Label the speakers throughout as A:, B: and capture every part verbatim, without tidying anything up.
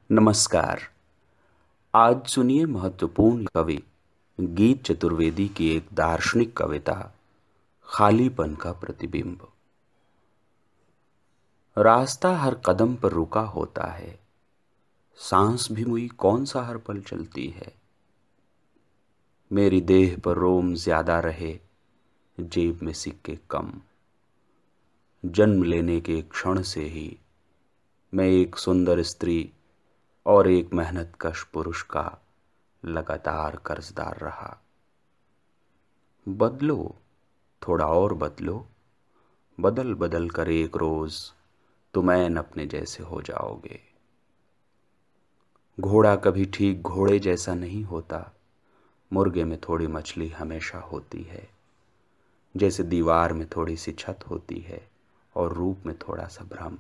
A: नमस्कार। आज सुनिए महत्वपूर्ण कवि गीत चतुर्वेदी की एक दार्शनिक कविता खालीपन का प्रतिबिंब। रास्ता हर कदम पर रुका होता है, सांस भी मुई कौन सा हर पल चलती है। मेरी देह पर रोम ज्यादा रहे, जेब में सिक्के कम। जन्म लेने के क्षण से ही मैं एक सुंदर स्त्री और एक मेहनतकश पुरुष का लगातार कर्जदार रहा। बदलो, थोड़ा और बदलो, बदल बदल कर एक रोज तुम ऐन अपने जैसे हो जाओगे। घोड़ा कभी ठीक घोड़े जैसा नहीं होता, मुर्गे में थोड़ी मछली हमेशा होती है। जैसे दीवार में थोड़ी सी छत होती है और रूप में थोड़ा सा भ्रम।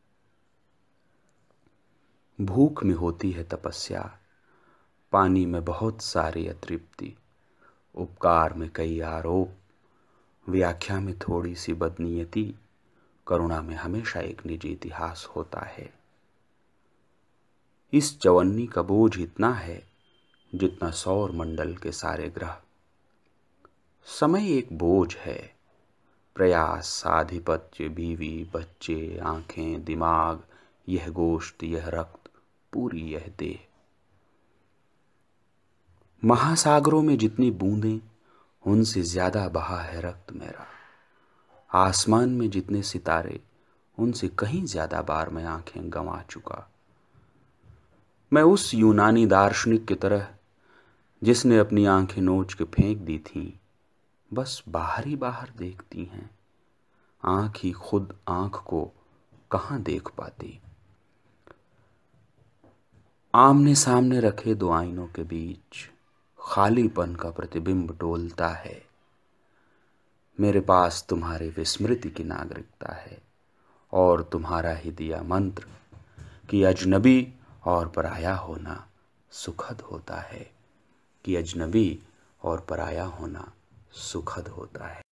A: भूख में होती है तपस्या, पानी में बहुत सारी अतृप्ति। उपकार में कई आरोप, व्याख्या में थोड़ी सी बदनीयती। करुणा में हमेशा एक निजी इतिहास होता है। इस चवन्नी का बोझ इतना है जितना सौर मंडल के सारे ग्रह। समय एक बोझ है, प्रयास, आधिपत्य, बीवी, बच्चे, आंखें, दिमाग, यह गोश्त, यह रक्त, पूरी यह देह। महासागरों में जितनी बूंदें, उनसे ज्यादा बहा है रक्त मेरा। आसमान में जितने सितारे, उनसे कहीं ज्यादा बार मैं आंखें गंवा चुका। मैं उस यूनानी दार्शनिक की तरह जिसने अपनी आंखें नोच के फेंक दी थीं, बस बाहर ही बाहर देखती हैं। आंख ही खुद आंख को कहां देख पाती। आमने सामने रखे दो आईनों के बीच खालीपन का प्रतिबिंब डोलता है। मेरे पास तुम्हारे विस्मृति की नागरिकता है और तुम्हारा ही दिया मंत्र कि अजनबी और पराया होना सुखद होता है, कि अजनबी और पराया होना सुखद होता है।